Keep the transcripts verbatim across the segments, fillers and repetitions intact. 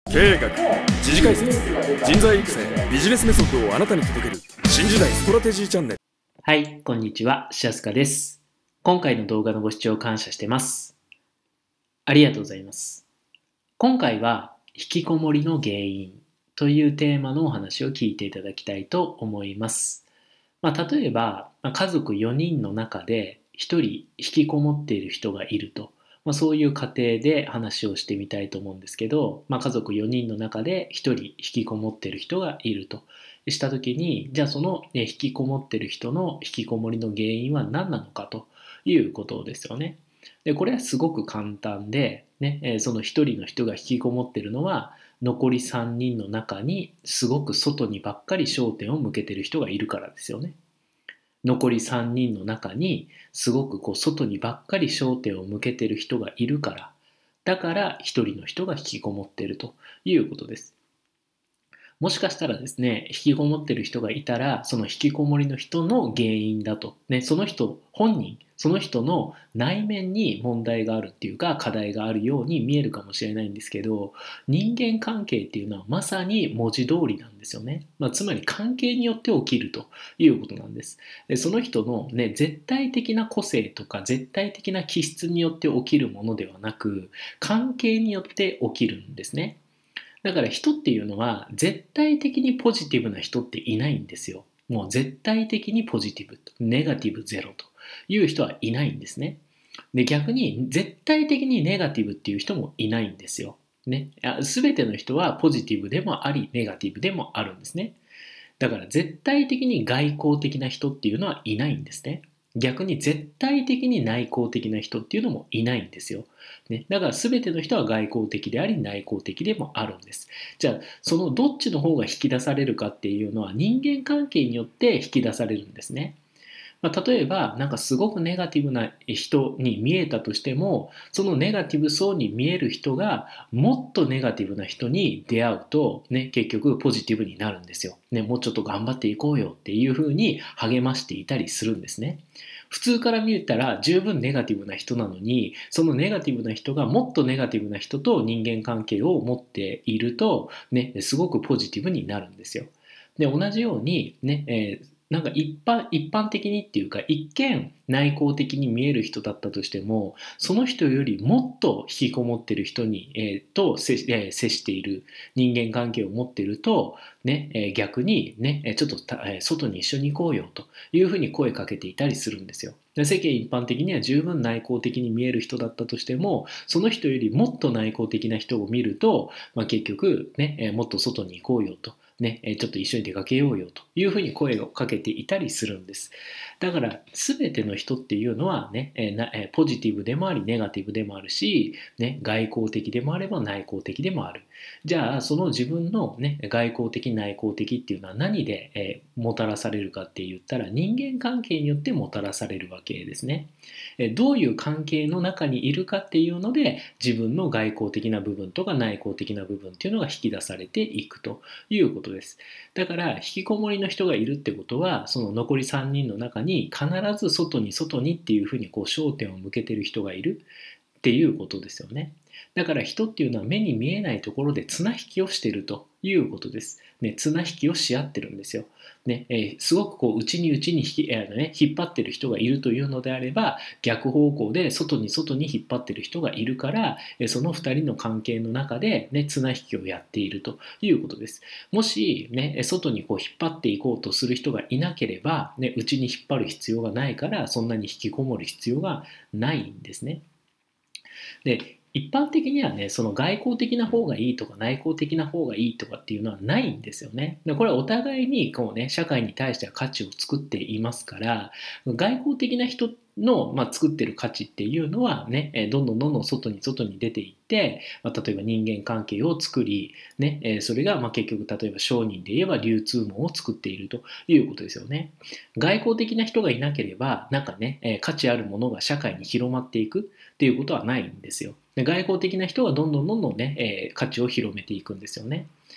経営学、時事解説、人材育成、ビジネスメソッドをあなたに届ける新時代ストラテジーチャンネル。 はい、こんにちは、しあすかです。今回の動画のご視聴感謝してます。ありがとうございます。今回は引きこもりの原因というテーマのお話を聞いていただきたいと思います。まあ、例えば、家族よにんの中でひとり引きこもっている人がいると。まあ、そういう過程で話をしてみたいと思うんですけど、まあ、家族よにんの中でひとり引きこもっている人がいるとしたときに、じゃあその引きこもっている人の引きこもりの原因は何なのかということですよね。で、これはすごく簡単で、ね、そのひとりの人が引きこもっているのは残りさんにんの中にすごく外にばっかり焦点を向けている人がいるからですよね。残りさんにんの中にすごくこう外にばっかり焦点を向けている人がいるから、だからひとりの人が引きこもっているということです。もしかしたらですね、引きこもっている人がいたら、その引きこもりの人の原因だと、ね、その人本人、その人の内面に問題があるっていうか課題があるように見えるかもしれないんですけど、人間関係っていうのはまさに文字通りなんですよね。まあ、つまり関係によって起きるということなんです。で、その人の、ね、絶対的な個性とか絶対的な気質によって起きるものではなく、関係によって起きるんですね。だから人っていうのは絶対的にポジティブな人っていないんですよ。もう絶対的にポジティブと、ネガティブゼロという人はいないんですね。で、逆に絶対的にネガティブっていう人もいないんですよ。ね。すべての人はポジティブでもあり、ネガティブでもあるんですね。だから絶対的に外交的な人っていうのはいないんですね。逆に絶対的に内向的な人っていうのもいないんですよ。ね、だから全ての人は外交的であり内向的でもあるんです。じゃあそのどっちの方が引き出されるかっていうのは人間関係によって引き出されるんですね。まあ、例えばなんかすごくネガティブな人に見えたとしても、そのネガティブそうに見える人がもっとネガティブな人に出会うと、ね、結局ポジティブになるんですよ、ね、もうちょっと頑張っていこうよっていうふうに励ましていたりするんですね。普通から見たら十分ネガティブな人なのに、そのネガティブな人がもっとネガティブな人と人間関係を持っていると、ね、すごくポジティブになるんですよ。で、同じようにね、えーなんか一般一般的にっていうか、一見内向的に見える人だったとしても、その人よりもっと引きこもっている人に、えー、と接、えー、接している人間関係を持っていると、ねえー逆にね、ちょっとた、えー外に一緒に行こうよというふうに声かけていたりするんですよ。で、世間一般的には十分内向的に見える人だったとしても、その人よりもっと内向的な人を見ると、まあ、結局ね、えーもっと外に行こうよと。ね、ちょっと一緒に出かけようよというふうに声をかけていたりするんです。だから全ての人っていうのはね、ポジティブでもありネガティブでもあるし、ね、外交的でもあれば内向的でもある。じゃあその自分の、ね、外交的内向的っていうのは何で、えーもたらされるかって言ったら、人間関係によってもたらされるわけですね。えーどういう関係の中にいるかっていうので、自分の外交的な部分とか内向的な部分っていうのが引き出されていくということです。だから引きこもりの人がいるってことは、その残りさんにんの中に必ず外に外にっていうふうにこう焦点を向けてる人がいるっていうことですよね。だから人っていうのは目に見えないところで綱引きをしているということです。ね、綱引きをし合ってるんですよ。ねえーすごくこう内に内に引き、えーね、引っ張ってる人がいるというのであれば、逆方向で外に外に引っ張ってる人がいるから、えーそのふたりの関係の中で、ね、綱引きをやっているということです。もし、ね、外にこう引っ張っていこうとする人がいなければ、ね、内に引っ張る必要がないから、そんなに引きこもる必要がないんですね。で、一般的にはね、その外交的な方がいいとか内向的な方がいいとかっていうのはないんですよね。で、これはお互いにこうね、社会に対しては価値を作っていますから、外交的な人の、まあ、作ってる価値っていうのはね、えーどんどんどんどん外に外に出ていって、まあ、例えば人間関係を作り、ね、えーそれがまあ結局例えば商人で言えば流通網を作っているということですよね。外交的な人がいなければ、なんかね、えー価値あるものが社会に広まっていくっていうことはないんですよ。で、外交的な人がどんどんどんどんね、えー価値を広めていくんですよね。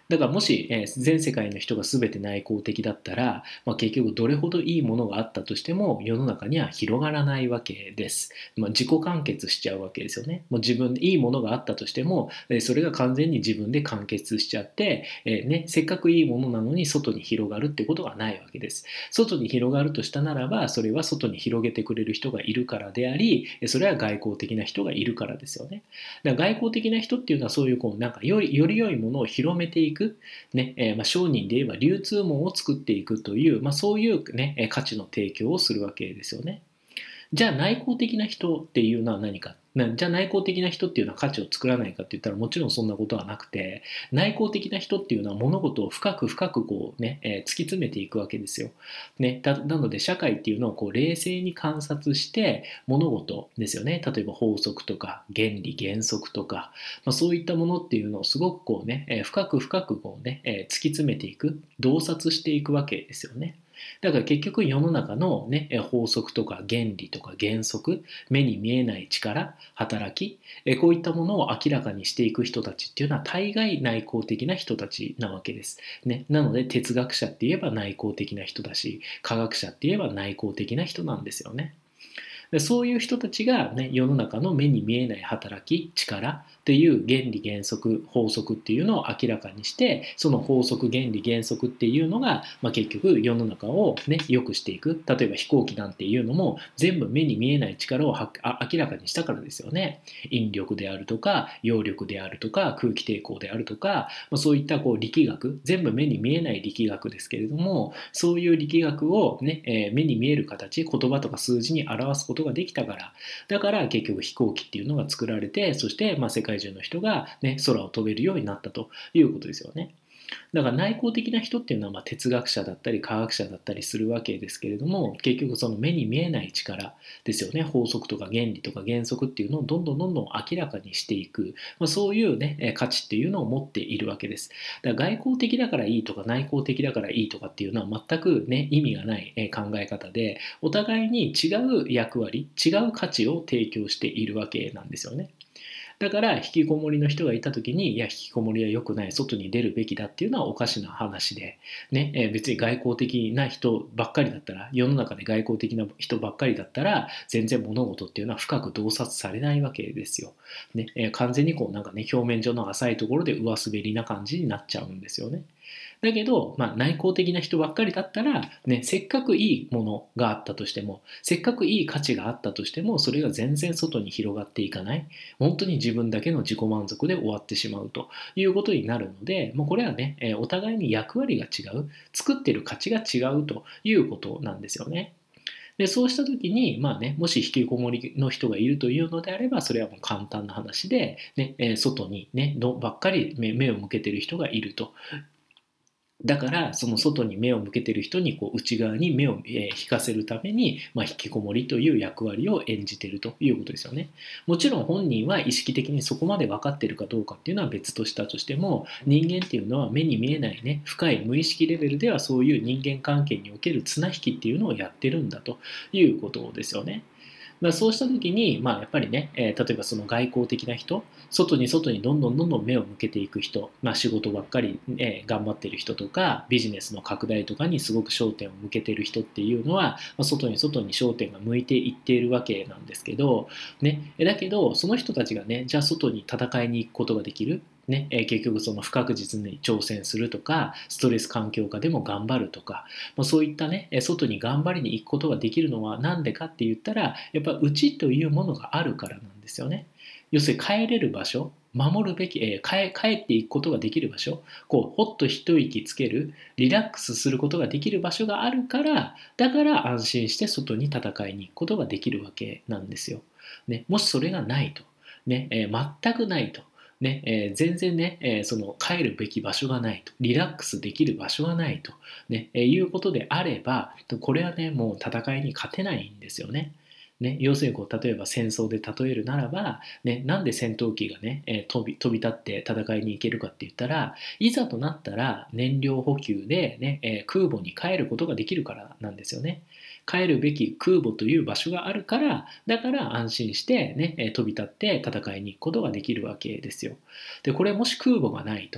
だからもし、えー全世界の人が全て内向的だったら、まあ、結局どれほどいいものがあったとしても世の中には広がらないわけです。まあ、自己完結しちゃうわけですよね。もう自分でいいものがあったとしても、えーそれが完全に自分で完結しちゃって、えーね、せっかくいいものなのに外に広がるってことがないわけです。外に広がるとしたならば、それは外に広げてくれる人がいるからであり、それは外交的な人がいるからですよね。だから外交的な人っていうのはそういうこうなんかよりより良いものを広めていく、ねえーまあ、商人で言えば流通網を作っていくという、まあ、そういう、ね、価値の提供をするわけですよね。じゃあ内向的な人っていうのは何か。なじゃあ内向的な人っていうのは価値を作らないかって言ったらもちろんそんなことはなくて、内向的な人っていうのは物事を深く深くこうね、えー突き詰めていくわけですよ。ね、だなので社会っていうのをこう冷静に観察して物事ですよね。例えば法則とか原理原則とか、まあ、そういったものっていうのをすごくこうね、えー深く深くこうね、えー突き詰めていく、洞察していくわけですよね。だから結局世の中の、ね、法則とか原理とか原則、目に見えない力、働き、こういったものを明らかにしていく人たちっていうのは大概内向的な人たちなわけです。ね、なので哲学者って言えば内向的な人だし、科学者って言えば内向的な人なんですよね。でそういう人たちが、ね、世の中の目に見えない働き、力っていう原理原則、法則っていうのを明らかにして、その法則、原理原則っていうのが、まあ、結局世の中を、ね、良くしていく。例えば飛行機なんていうのも全部目に見えない力をはあ明らかにしたからですよね。引力であるとか、揚力であるとか、空気抵抗であるとか、まあ、そういったこう力学、全部目に見えない力学ですけれども、そういう力学を、ねえー目に見える形、言葉とか数字に表すことができたから、だから結局飛行機っていうのが作られて、そしてまあ世界中の人が、ね、空を飛べるようになったということですよね。だから内向的な人っていうのはまあ哲学者だったり科学者だったりするわけですけれども、結局その目に見えない力ですよね。法則とか原理とか原則っていうのをどんどんどんどん明らかにしていく、まあ、そういうね価値っていうのを持っているわけです。だから外交的だからいいとか内向的だからいいとかっていうのは全くね意味がない考え方で、お互いに違う役割、違う価値を提供しているわけなんですよね。だから引きこもりの人がいた時に、いや引きこもりは良くない、外に出るべきだっていうのはおかしな話で、ねえー別に外交的な人ばっかりだったら、世の中で外交的な人ばっかりだったら全然物事っていうのは深く洞察されないわけですよ。ねえー完全にこうなんかね表面上の浅いところで上滑りな感じになっちゃうんですよね。だけど、まあ、内向的な人ばっかりだったら、ね、せっかくいいものがあったとしても、せっかくいい価値があったとしても、それが全然外に広がっていかない。本当に自分だけの自己満足で終わってしまうということになるので、もうこれはね、えーお互いに役割が違う、作ってる価値が違うということなんですよね。でそうした時に、まあね、もし引きこもりの人がいるというのであれば、それはもう簡単な話で、ねえー外に、ね、どばっかり目目を向けてる人がいると。だからその外に目を向けてる人にこう内側に目をえー引かせるために、まあ、引きこもりという役割を演じているということですよね。もちろん本人は意識的にそこまで分かっているかどうかっていうのは別としたとしても、人間っていうのは目に見えないね深い無意識レベルではそういう人間関係における綱引きっていうのをやってるんだということですよね。まあ、そうした時に、まあ、やっぱりね、えー例えばその外交的な人、外に外にどんどんどんどん目を向けていく人、まあ、仕事ばっかり、えー頑張っている人とか、ビジネスの拡大とかにすごく焦点を向けている人っていうのは、まあ、外に外に焦点が向いていっているわけなんですけど、ね、えだけど、その人たちがね、じゃあ外に戦いに行くことができる、ねえー結局その不確実に挑戦するとか、ストレス環境下でも頑張るとか、まあ、そういったね、えー外に頑張りに行くことができるのは何でかって言ったら、やっぱ内というものがあるからなんですよね。要するに帰れる場所、守るべき、えー帰帰っていくことができる場所、こうほっと一息つける、リラックスすることができる場所があるから、だから安心して外に戦いに行くことができるわけなんですよ。ね、もしそれがないと、ねえー全くないと。ねえー全然ね、えーその帰るべき場所がないと、リラックスできる場所がないと、ねえーいうことであれば、これはね、もう戦いに勝てないんですよね。ね、要するにこう例えば戦争で例えるならば、ね、なんで戦闘機がね、えー飛び飛び立って戦いに行けるかって言ったら、いざとなったら燃料補給で、ねえー空母に帰ることができるからなんですよね。帰るべき空母という場所があるから、だから安心してね、えー飛び立って戦いに行くことができるわけですよ。で、これもし空母がないと。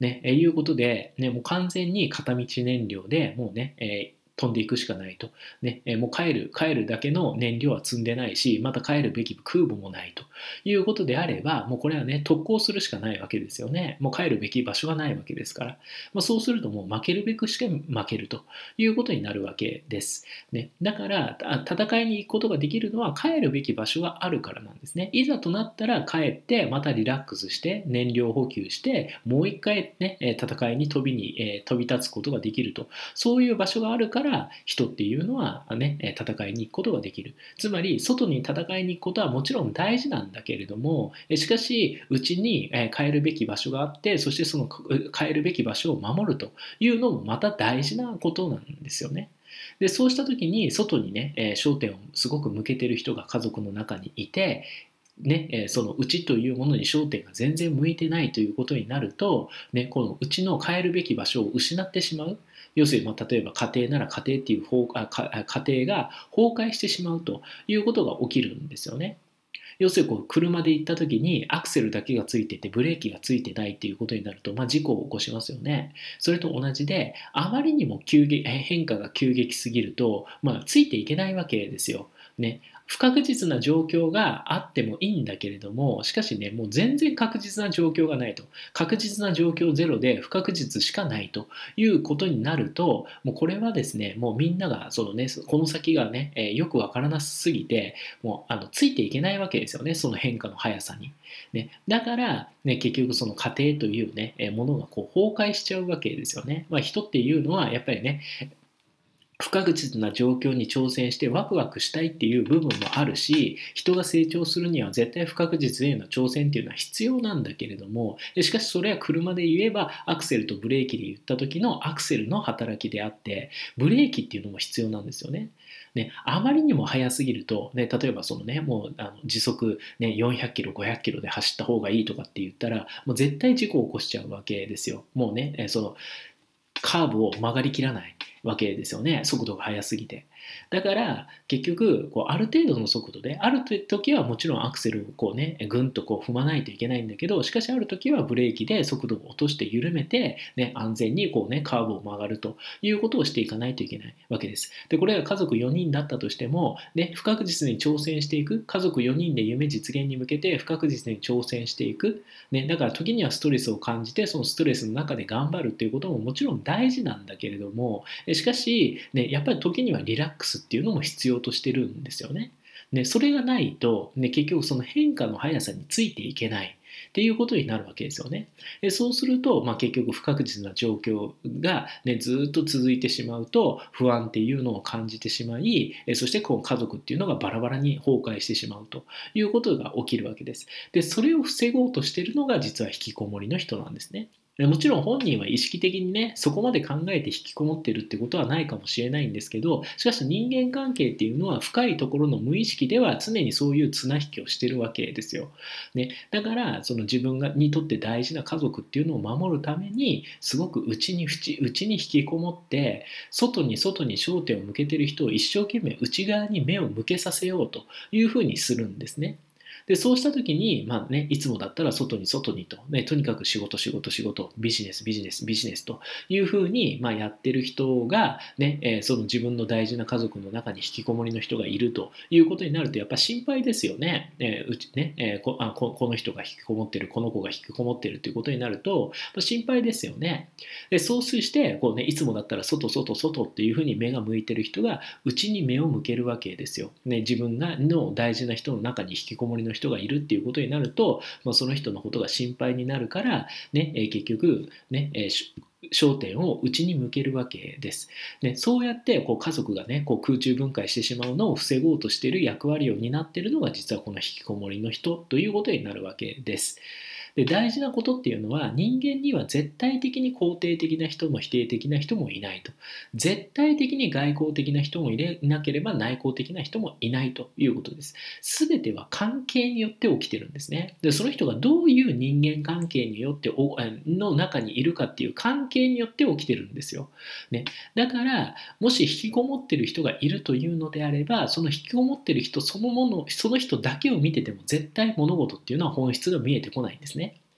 ね、えーいうことで、ね、もう完全に片道燃料でもうね、えー飛んでいくしかないと。ね、えーもう帰る、帰るだけの燃料は積んでないし、また帰るべき空母もないということであれば、もうこれはね、特攻するしかないわけですよね。もう帰るべき場所がないわけですから。まあ、そうするともう負けるべくしか負けるということになるわけです。ね、だからあ戦いに行くことができるのは帰るべき場所があるからなんですね。いざとなったら帰ってまたリラックスして燃料補給してもう一回ねえー戦いに飛びに、えー飛び立つことができると、そういう場所があるから人っていうのはねえー戦いに行くことができる。つまり外に戦いに行くことはもちろん大事なんだけれども、えーしかしうちにえー帰るべき場所があって、そしてその帰るべき場所を守るというのもまた大事なことなんですよね。でそうした時に外にね、えー焦点をすごく向けてる人が家族の中にいて、ねえーそのうちというものに焦点が全然向いてないということになると、ね、このうちの変えるべき場所を失ってしまう。要するに、まあ、例えば家庭なら家庭っていう方あか家庭が崩壊してしまうということが起きるんですよね。要するにこう車で行った時にアクセルだけがついててブレーキがついてないっていうことになると、まあ、事故を起こしますよね。それと同じで、あまりにも急激変化が急激すぎると、まあ、ついていけないわけですよ。ね、不確実な状況があってもいいんだけれども、しかしね、もう全然確実な状況がないと。確実な状況ゼロで不確実しかないということになると、もうこれはですね、もうみんながそのね、この先がね、えーよくわからなすぎて、もうあのついていけないわけですよね、その変化の速さに。ね、だから、ね、結局その家庭というね、えーものがこう崩壊しちゃうわけですよね。まあ、人っていうのはやっぱりね、不確実な状況に挑戦してワクワクしたいっていう部分もあるし、人が成長するには絶対不確実への挑戦っていうのは必要なんだけれども、しかしそれは車で言えばアクセルとブレーキで言った時のアクセルの働きであって、ブレーキっていうのも必要なんですよね。ね、あまりにも速すぎると、ね、例えばそのね、もうあの時速、ね、よんひゃくキロ、ごひゃくキロで走った方がいいとかって言ったら、もう絶対事故を起こしちゃうわけですよ。もうね、えそのカーブを曲がりきらないわけですよね、速度が速すぎて。だから結局こうある程度の速度で、ある時はもちろんアクセルをこうねぐんとこう踏まないといけないんだけど、しかしある時はブレーキで速度を落として緩めて、ね、安全にこうねカーブを曲がるということをしていかないといけないわけです。でこれが家族よにんだったとしても、ね、不確実に挑戦していく、家族よにんで夢実現に向けて不確実に挑戦していく、ね、だから時にはストレスを感じて、そのストレスの中で頑張るっていうことももちろん大事なんだけれども、しかし、ね、やっぱり時にはリラックスっていうのも必要としてるんですよね。ね、それがないと、ね、結局その変化の速さについていけないっていうことになるわけですよね。でそうすると、まあ、結局不確実な状況が、ね、ずっと続いてしまうと不安っていうのを感じてしまい、えそしてこう家族っていうのがバラバラに崩壊してしまうということが起きるわけです。でそれを防ごうとしているのが実は引きこもりの人なんですね。もちろん本人は意識的にね、そこまで考えて引きこもってるってことはないかもしれないんですけど、しかし人間関係っていうのは深いところの無意識では常にそういう綱引きをしてるわけですよ。ね、だからその自分がにとって大事な家族っていうのを守るために、すごく内に内に引きこもって、外に外に焦点を向けてる人を一生懸命内側に目を向けさせようというふうにするんですね。でそうした時に、まあね、いつもだったら外に外にと、ね、とにかく仕事仕事仕事、ビジネスビジネスビジネスというふうに、まあ、やってる人が、ねえーその自分の大事な家族の中に引きこもりの人がいるということになると、やっぱ心配ですよね。えーうちねえーこあここの人が引きこもってる、この子が引きこもってるということになると、まあ、心配ですよね。でそうしてこう、ね、いつもだったら外外外っていうふうに目が向いてる人が内に目を向けるわけですよ。ね、自分がの大事な人の中に引きこもりの人がいるっていうことになると、まあ、その人のことが心配になるから、ね、えー結局、ねえー焦点を内に向けるわけです。ね、そうやってこう家族がねこう空中分解してしまうのを防ごうとしている役割を担っているのが実はこの引きこもりの人ということになるわけです。で大事なことっていうのは、人間には絶対的に肯定的な人も否定的な人もいないと。絶対的に外交的な人もいれいなければ内向的な人もいないということです。すべては関係によって起きてるんですね。でその人がどういう人間関係によっておの中にいるかっていう関係によって起きてるんですよ。ね、だからもし引きこもってる人がいるというのであれば、その引きこもってる人そのものその人だけを見てても絶対物事っていうのは本質が見えてこないんですね。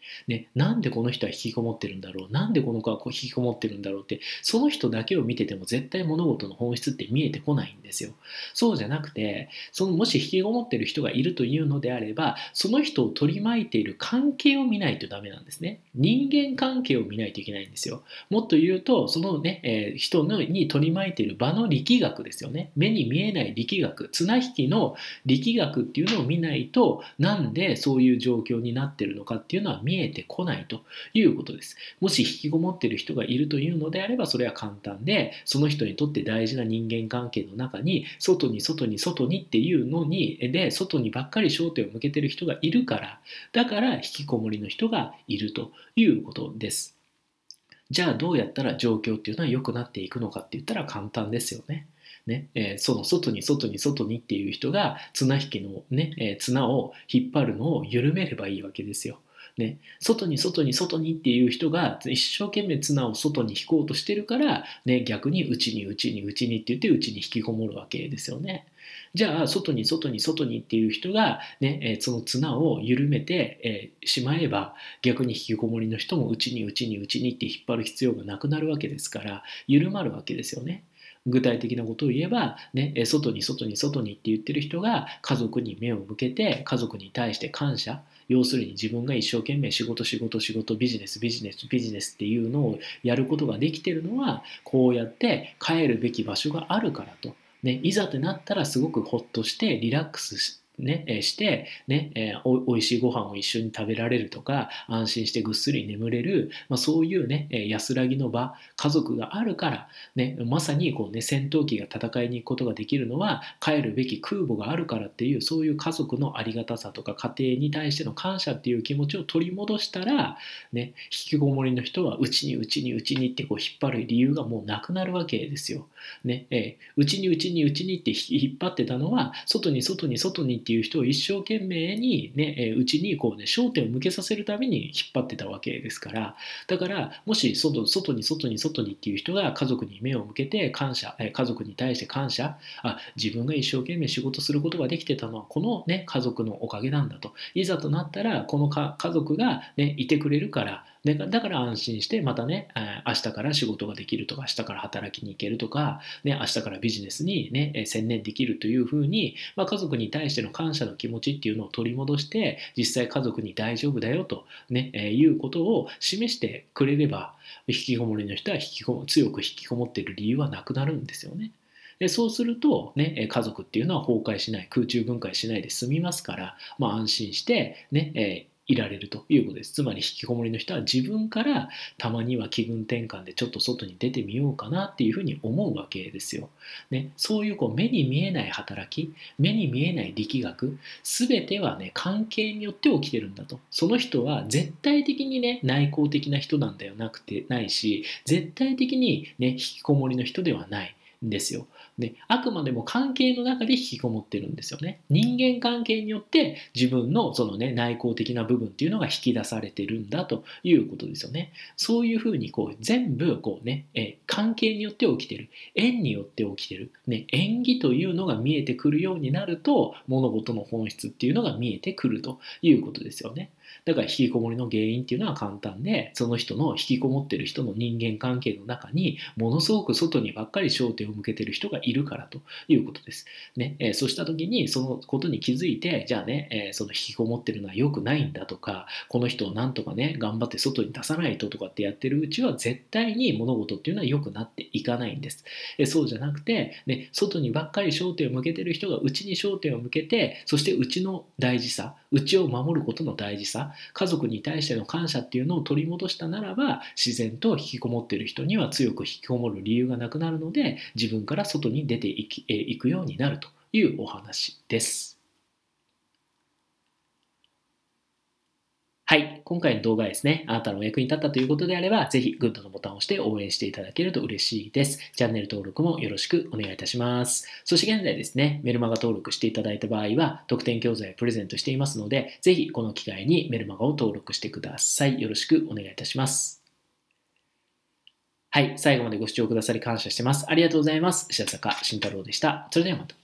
ね、なんでこの人は引きこもってるんだろう、なんでこの子はこう引きこもってるんだろうって、その人だけを見てても絶対物事の本質って見えてこないんですよ。そうじゃなくて、そのもし引きこもってる人がいるというのであれば、その人を取り巻いている関係を見ないとダメなんですね。人間関係を見ないといけないんですよ。もっと言うと、そのね、えー人のに取り巻いている場の力学ですよね。目に見えない力学、綱引きの力学っていうのを見ないと、なんでそういう状況になってるのかっていうのは見えてこないということです。もし引きこもってる人がいるというのであれば、それは簡単で、その人にとって大事な人間関係の中に、外に外に外にっていうのに、で、外にばっかり焦点を向けてる人がいるから、だから引きこもりの人がいるということです。じゃあどうやったら状況っていうのは良くなっていくのかって言ったら簡単ですよね。ねえーその外に外に外にっていう人が綱引きの、ねえー綱を引っ張るのを緩めればいいわけですよ。ね、外に外に外にっていう人が一生懸命綱を外に引こうとしてるから、ね、逆に内に内に内にって言って内に引きこもるわけですよね。じゃあ外に外に外にっていう人が、ねえーその綱を緩めて、えーしまえば、逆に引きこもりの人も内に内に内にって引っ張る必要がなくなるわけですから、緩まるわけですよね。具体的なことを言えば、ね、えー外に外に外にって言ってる人が家族に目を向けて、家族に対して感謝、要するに自分が一生懸命仕事仕事仕事ビジネスビジネスビジネスっていうのをやることができてるのは、こうやって帰るべき場所があるからと。ね、いざってなったらすごくほっとしてリラックスし,、ね、えーして、ねえーお、おいしいご飯を一緒に食べられるとか、安心してぐっすり眠れる、まあ、そういう、ね、えー安らぎの場、家族があるから、ね、まさにこう、ね、戦闘機が戦いに行くことができるのは帰るべき空母があるからっていう、そういう家族のありがたさとか家庭に対しての感謝っていう気持ちを取り戻したら、ね、引きこもりの人は内に内に内にってこう引っ張る理由がもうなくなるわけですよ。ねえー内に内に内にって引っ張ってたのは、外に外に外にっていう人を一生懸命に、ねえー内にこう、ね、焦点を向けさせるために引っ張ってたわけですから、だからもし外外に外に外にっていう人が家族に目を向けて感謝、えー家族に対して感謝、あ、自分が一生懸命仕事することができてたのはこの、ね、家族のおかげなんだと。いざとなったらこのか家族が、ね、いてくれるから、ね、だから安心してまたね、えー明日から仕事ができるとか、明日から働きに行けるとか、ね、明日からビジネスに、ね、えー専念できるというふうに、まあ、家族に対しての感謝の気持ちっていうのを取り戻して、実際家族に大丈夫だよと、ねえーいうことを示してくれれば、引きこもりの人は引きこ強く引きこもっている理由はなくなるんですよね。でそうすると、ね、えー家族っていうのは崩壊しない、空中分解しないで済みますから、まあ、安心して、ねえーいられるということです。つまり引きこもりの人は自分からたまには気分転換でちょっと外に出てみようかなっていうふうに思うわけですよ。ね、そういうこう目に見えない働き、目に見えない力学、すべてはね、関係によって起きてるんだと。その人は絶対的にね、内向的な人なんだよなくてないし、絶対的にね、引きこもりの人ではないんですよ。で、あくまでも関係の中で引きこもってるんですよね。人間関係によって自分のそのね、内向的な部分っていうのが引き出されてるんだということですよね。そういうふうにこう全部こうね、え関係によって起きてる。縁によって起きてる。ね、縁起というのが見えてくるようになると、物事の本質っていうのが見えてくるということですよね。だから引きこもりの原因っていうのは簡単で、その人の引きこもってる人の人間関係の中にものすごく外にばっかり焦点を向けてる人がいるからということです。ねえーそうした時にそのことに気づいて、じゃあね、えーその引きこもってるのは良くないんだとか、この人をなんとかね頑張って外に出さないととかってやってるうちは絶対に物事っていうのは良くなっていかないんです。えーそうじゃなくて、ね、外にばっかり焦点を向けてる人が内に焦点を向けて、そして内の大事さ、内を守ることの大事さ、家族に対しての感謝っていうのを取り戻したならば、自然と引きこもっている人には強く引きこもる理由がなくなるので、自分から外に出ていき、えいくようになるというお話です。はい。今回の動画はですね、あなたのお役に立ったということであれば、ぜひグッドのボタンを押して応援していただけると嬉しいです。チャンネル登録もよろしくお願いいたします。そして現在ですね、メルマガ登録していただいた場合は、特典教材をプレゼントしていますので、ぜひこの機会にメルマガを登録してください。よろしくお願いいたします。はい。最後までご視聴くださり感謝してます。ありがとうございます。白坂慎太郎でした。それではまた。